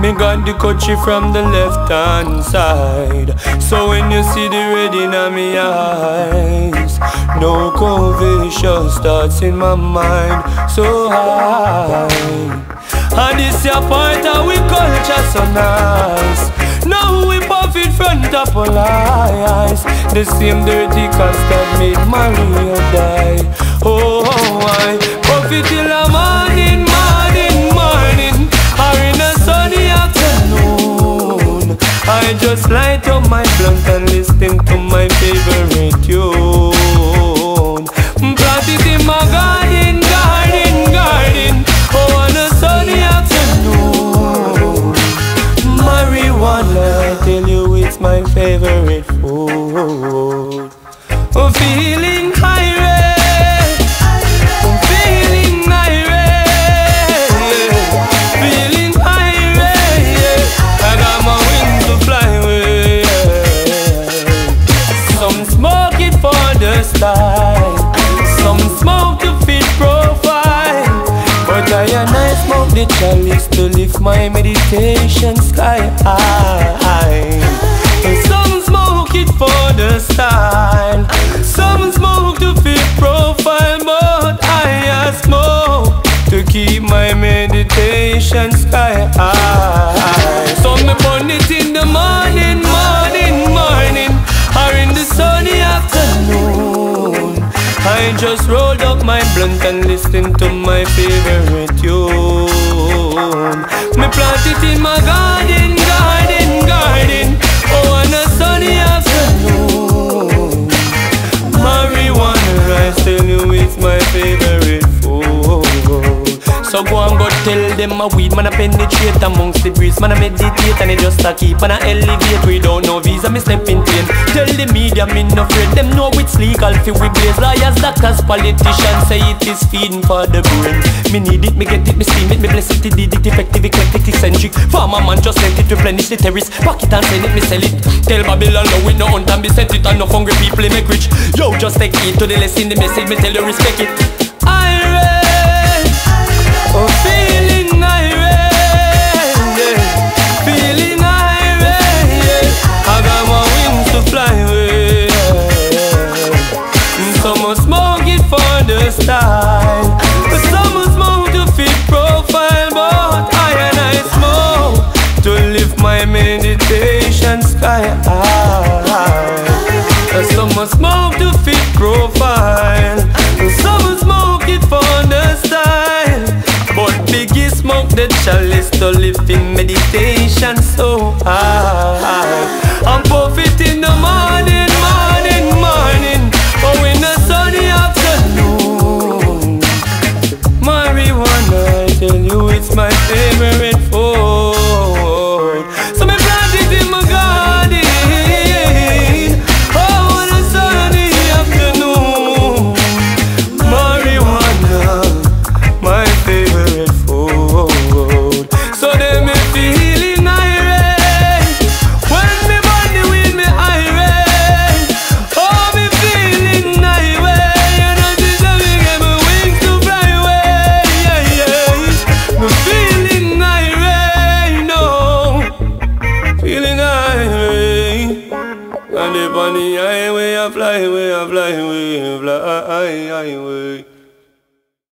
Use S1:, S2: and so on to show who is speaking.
S1: Me got the coachy from the left hand side. So when you see the red in me eyes, no conviction starts in my mind so high. And this your part of we culture so nice. Now we puff it front of all eyes. The same dirty cast that made Maria die. Oh, I puff it till the morning, morning, morning, or in a sunny afternoon. I just light up my blunt and listen to my favorite tune. Plant it in my garden, garden, garden. Oh, on a sunny afternoon. Marijuana, I tell you it's my favorite food. I'm feeling irate, I'm feeling irate, feeling irate. I got my wings to fly away. Some smoke it for the style, some smoke to fit profile, but I smoke the chalice to lift my meditation sky high. Some smoke it for the style, some smoke to fit profile, but I smoke to keep my meditation sky high. So me burn it in the morning, morning, morning, or in the sunny afternoon. I just rolled up my blunt and listened to my favorite tune. Me plant it in my garden, garden, garden. Oh, on a sunny afternoon. Marijuana, I tell you it's my favorite food. So go and go tell them a weed man a penetrate amongst the breeze. Man a meditate and it just a keep and a elevate. We don't know visa, me step in plane. Tell the media me no afraid. Them know it's legal fi we blaze. Lawyers, doctors, politicians say it is feeding for the brain. Me need it, me get it, me steam it, me bless it, did it effective, eclectic, eccentric. Farmer man just let it replenish the terrace. Pack it and send it, me sell it. Tell Babylon no with no hunt and me set it. And no hungry people make rich. Yo, just take it to the lesson, the message, me tell you respect it. Oh, feeling irate, yeah. Feeling irate, yeah. I got my wings to fly away, yeah. Some smoke it for the style, some smoke to fit profile, but I smoke to lift my meditation sky high. Some smoke to fit profile, some smoke it for the style, but Biggy smoke the chalice to live in meditation so high. I'm puff it in the morning, morning, morning, oh in the sunny afternoon. Marijuana, I tell you it's my favorite food. So me plant it in my garden, oh in the sunny afternoon. Marijuana, my favorite food. So they me feeling irate when me body with me irate. Oh, me feeling irate, and I just me get my wings to fly away. Yeah, yeah. Me feeling irate, no, feeling irate. And the bunny highway, I fly away, I fly away, I fly away.